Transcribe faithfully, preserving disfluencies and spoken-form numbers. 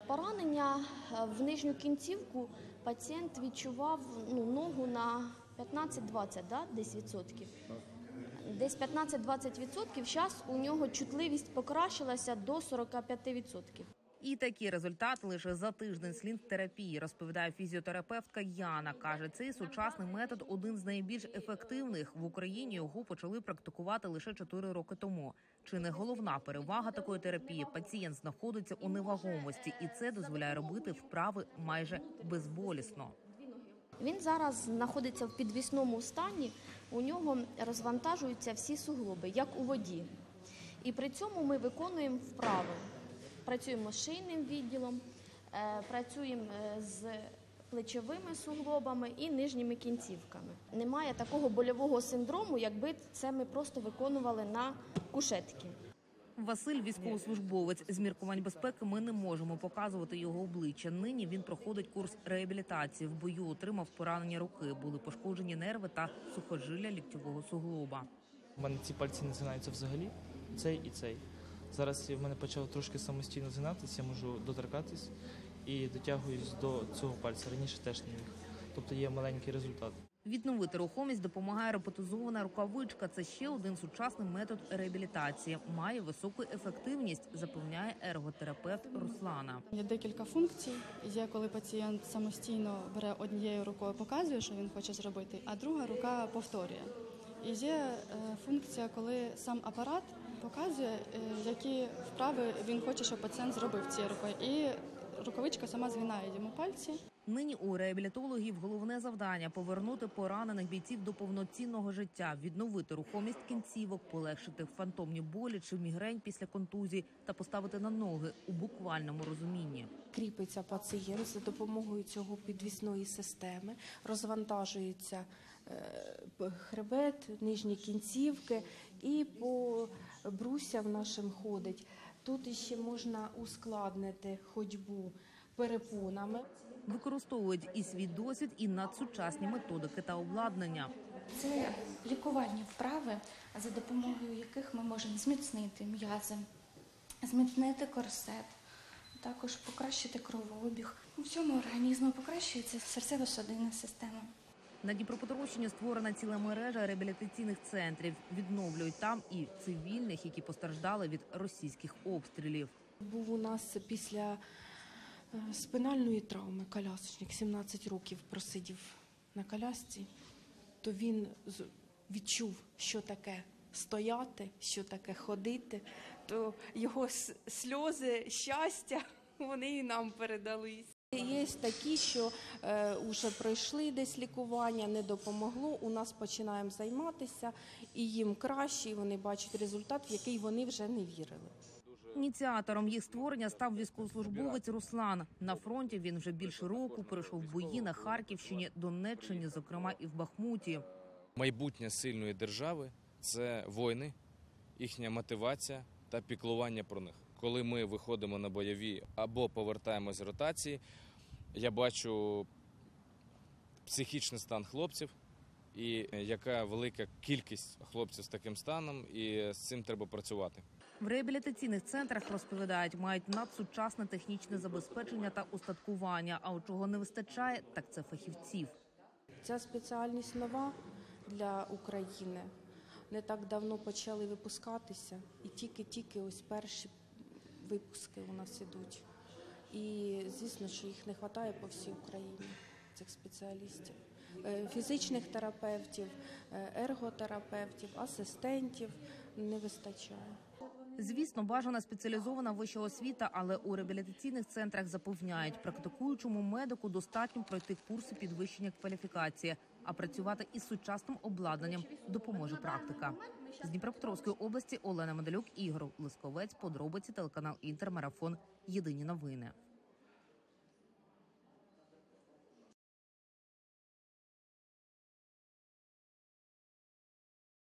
Поранення в нижню кінцівку пацієнт відчував ну, ногу на п'ятнадцять-двадцять, да, десь відсотків. Десь п'ятнадцять-двадцять відсотків, зараз у нього чутливість покращилася до сорок п'ять відсотків. І такі результати лише за тиждень слінг-терапії, розповідає фізіотерапевтка Яна. Каже, цей сучасний метод один з найбільш ефективних. В Україні його почали практикувати лише чотири роки тому. Чи не головна перевага такої терапії? Пацієнт знаходиться у невагомості, і це дозволяє робити вправи майже безболісно. Він зараз знаходиться в підвісному стані, у нього розвантажуються всі суглоби, як у воді. І при цьому ми виконуємо вправи. Працюємо з шийним відділом, працюємо з плечовими суглобами і нижніми кінцівками. Немає такого больового синдрому, якби це ми просто виконували на кушетці. Василь – військовослужбовець. З міркувань безпеки ми не можемо показувати його обличчя. Нині він проходить курс реабілітації. В бою отримав поранення руки, були пошкоджені нерви та сухожилля ліктьового суглоба. У мене ці пальці не згинаються взагалі, цей і цей. Зараз в мене почав трошки самостійно згинатися, я можу доторкатись і дотягуюсь до цього пальця. Раніше теж не міг. Тобто є маленький результат. Відновити рухомість допомагає роботизована рукавичка. Це ще один сучасний метод реабілітації. Має високу ефективність, запевняє ерготерапевт Руслана. Є декілька функцій. Є, коли пацієнт самостійно бере однією рукою, показує, що він хоче зробити, а друга рука повторює. І є функція, коли сам апарат показує, які вправи він хоче, щоб пацієнт зробив цією рукою. І рукавичка сама згинає йому пальці. Нині у реабілітологів головне завдання – повернути поранених бійців до повноцінного життя, відновити рухомість кінцівок, полегшити фантомні болі чи мігрень після контузій та поставити на ноги у буквальному розумінні. Кріпиться пацієнт за допомогою цього підвісної системи, розвантажується хребет, нижні кінцівки і по брусям нашим ходить. Тут ще можна ускладнити ходьбу перепонами. Використовують і свій досвід, і надсучасні методики та обладнання. Це лікувальні вправи, за допомогою яких ми можемо зміцнити м'язи, зміцнити корсет, також покращити кровообіг. У всьому організму покращується серцево-судинна система. На Дніпропетровщині створена ціла мережа реабілітаційних центрів. Відновлюють там і цивільних, які постраждали від російських обстрілів. Був у нас після спинальної травми колясочник, сімнадцять років просидів на колясці, то він відчув, що таке стояти, що таке ходити, то його сльози щастя, вони і нам передались. Є такі, що вже пройшли десь лікування, не допомогло, у нас починаємо займатися, і їм краще, і вони бачать результат, в який вони вже не вірили. Ініціатором їх створення став військовослужбовець Руслан. На фронті він вже більше року пройшов бої на Харківщині, Донеччині, зокрема і в Бахмуті. Майбутнє сильної держави – це воїни, їхня мотивація та піклування про них. Коли ми виходимо на бойові або повертаємось з ротації, я бачу психічний стан хлопців і яка велика кількість хлопців з таким станом, і з цим треба працювати. В реабілітаційних центрах, розповідають, мають надсучасне технічне забезпечення та устаткування. А от чого не вистачає, так це фахівців. Ця спеціальність нова для України. Не так давно почали випускатися, і тільки-тільки ось перші випуски у нас ідуть. І, звісно, що їх не вистачає по всій Україні, цих спеціалістів. Фізичних терапевтів, ерготерапевтів, асистентів не вистачає. Звісно, бажана спеціалізована вища освіта, але у реабілітаційних центрах запевняють, практикуючому медику достатньо пройти курси підвищення кваліфікації, а працювати із сучасним обладнанням допоможе практика. З Дніпропетровської області Олена Медалюк, Ігор Лисковець, подробиці, телеканал Інтер, марафон «Єдині новини».